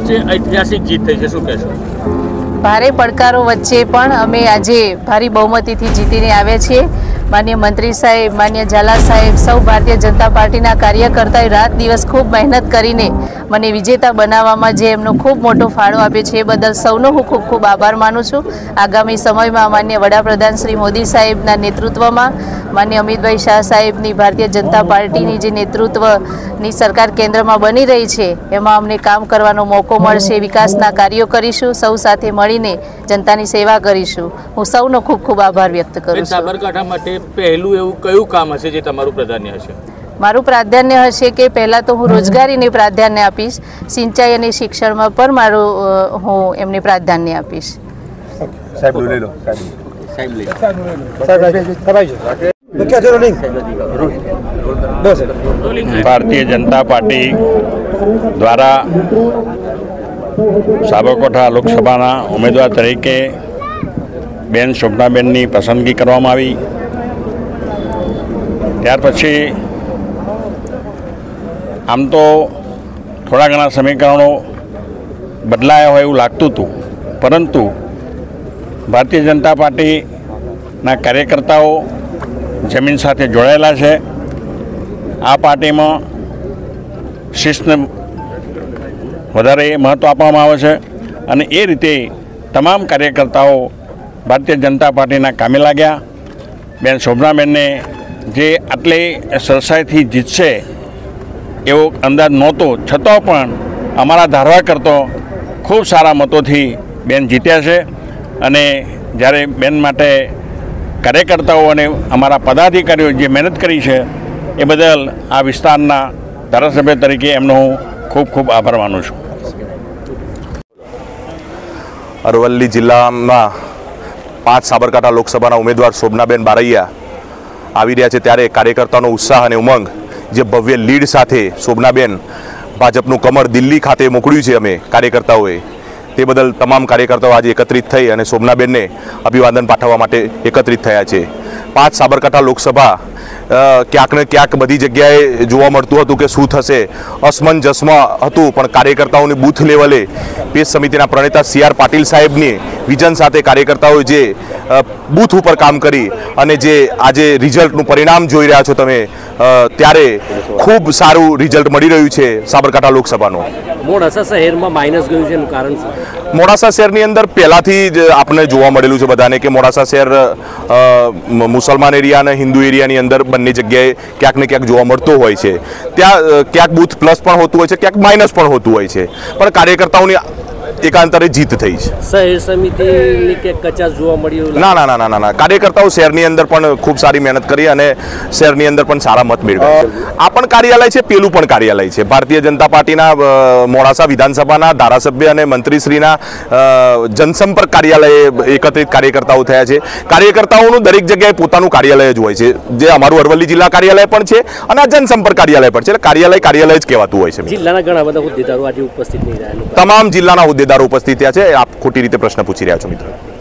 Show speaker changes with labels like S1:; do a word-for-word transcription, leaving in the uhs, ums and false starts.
S1: વચ્ચે ઐતિહાસિક જીત થઈ છે, શું કહેશો?
S2: ભારે પડકારો વચ્ચે પણ અમે આજે ભારી બહુમતીથી જીતીને આવ્યા છીએ। માન્ય મંત્રી સાહેબ, માન્ય ઝાલા સાહેબ, સૌ ભારતીય જનતા પાર્ટીના કાર્યકર્તાએ રાત દિવસ ખૂબ મહેનત કરીને મને વિજેતા બનાવવામાં જે એમનો ખૂબ મોટો ફાળો આપ્યો છે એ બદલ સૌનો હું ખૂબ ખૂબ આભાર માનું છું। આગામી સમયમાં માન્ય વડાપ્રધાન શ્રી મોદી સાહેબના નેતૃત્વમાં, માન્ય અમિતભાઈ શાહ સાહેબની ભારતીય જનતા પાર્ટીની જે નેતૃત્વની સરકાર કેન્દ્રમાં બની રહી છે એમાં અમને કામ કરવાનો મોકો મળશે, વિકાસના કાર્યો કરીશું, સૌ સાથે મળીને જનતાની સેવા કરીશું। હું સૌનો ખૂબ ખૂબ આભાર વ્યક્ત કરું છું।
S1: સાબરકાંઠા માટે પહેલું એવું કયું કામ હશે જે તમારું પ્રાધાન્ય હશે?
S2: મારું પ્રાધાન્ય હશે કે પહેલાં તો હું રોજગારીને પ્રાધાન્ય આપીશ, સિંચાઈ અને શિક્ષણમાં પણ મારું હું એમને પ્રાધાન્ય આપીશ।
S3: ભારતીય જનતા પાર્ટી દ્વારા સાબરકાંઠા લોકસભાના ઉમેદવાર તરીકે બેન શોભનાબેનની પસંદગી કરવામાં આવી। ત્યાર પછી આમ તો થોડા ઘણા સમીકરણો બદલાયા હોય એવું લાગતું હતું, પરંતુ ભારતીય જનતા પાર્ટીના કાર્યકર્તાઓ જમીન સાથે જોડાયેલા છે। આ પાર્ટીમાં શિસ્તને વધારે મહત્ત્વ આપવામાં આવે છે અને એ રીતે તમામ કાર્યકર્તાઓ ભારતીય જનતા પાર્ટીના કામે લાગ્યા। બેન શોભનાબેનને જે આટલી સરસાઈથી જીતશે એવો અંદાજ નહોતો, છતાં પણ અમારા ધારવા કરતો ખૂબ સારા મતોથી બેન જીત્યા છે અને જ્યારે બેન માટે કાર્યકર્તાઓ અને અમારા પદાધિકારીઓ જે મહેનત કરી છે એ બદલ આ વિસ્તારના ધારાસભ્ય તરીકે એમનો હું ખૂબ ખૂબ આભાર માનું છું।
S4: અરવલ્લી જિલ્લામાં પાંચ સાબરકાંઠા લોકસભાના ઉમેદવાર શોભનાબેન બારૈયા આવી રહ્યા છે, ત્યારે કાર્યકર્તાનો ઉત્સાહ અને ઉમંગ, જે ભવ્ય લીડ સાથે શોભનાબેન ભાજપનું કમર દિલ્હી ખાતે મોકલ્યું છે અમે કાર્યકર્તાઓએ, તે બદલ તમામ કાર્યકર્તાઓ આજે એકત્રિત થઈ અને શોભનાબેનને અભિવાદન પાઠવવા માટે એકત્રિત થયા છે। પાંચ સાબરકાંઠા લોકસભા ક્યાંક ને ક્યાંક બધી જગ્યાએ જોવા મળતું હતું કે શું થશે, અસમંજસમાં હતું, પણ કાર્યકર્તાઓની બૂથ લેવલે પેજ સમિતિના પ્રણેતા સી આર પાટીલ સાહેબની વિઝન સાથે કાર્યકર્તાઓએ જે બૂથ ઉપર કામ કરી અને જે આજે રિઝલ્ટનું પરિણામ જોઈ રહ્યા છો તમે, ત્યારે ખૂબ સારું રિઝલ્ટ મળી રહ્યું છે સાબરકાંઠા લોકસભાનું।
S1: મોડાસા શહેરમાં માઇનસ ગયું છે એનું કારણ શું?
S4: મોડાસા શહેરની અંદર પહેલાંથી જ આપણને જોવા મળેલું છે બધાને કે મોડાસા શહેર મુસલમાન એરિયા અને હિન્દુ એરિયાની અંદર બંને જગ્યાએ ક્યાંક ને ક્યાંક જોવા મળતો હોય છે। ત્યાં ક્યાંક બૂથ પ્લસ પણ હોતું હોય છે, ક્યાંક માઇનસ પણ હોતું હોય છે, પણ કાર્યકર્તાઓની એકાંતરે જીત થઈ છે।
S1: શહેર સમિતિની કે કચાશ જોવા મળ્યું?
S4: ના ના ના ના ના કાર્યકર્તાઓ શહેરની અંદર પણ ખૂબ સારી મહેનત કરી અને શહેરની અંદર પણ સારા મત મેળવ્યા। આ પણ કાર્યાલય છે, પેલું પણ કાર્યાલય છે। ભારતીય જનતા પાર્ટીના મોડાસા વિધાનસભાના ધારાસભ્ય અને મંત્રીશ્રીના જનસંપર્ક કાર્યાલયે એકત્રિત કાર્યકર્તાઓ થયા છે। કાર્યકર્તાઓનું દરેક જગ્યાએ પોતાનું કાર્યાલય જ હોય છે, જે અમારું અરવલ્લી જિલ્લા કાર્યાલય પણ છે અને આ જનસંપર્ક કાર્યાલય પણ છે, એટલે કાર્યાલય કાર્યાલય જ કહેવાતું હોય છે।
S1: જિલ્લાના ઘણા બધા હોદ્દેદારો આજે ઉપસ્થિત નહીં રહ્યા,
S4: તમામ જિલ્લાના હોદ્દેદારો ઉપસ્થિત થયા છે। આપ ખોટી રીતે પ્રશ્ન પૂછી રહ્યા છો મિત્રો।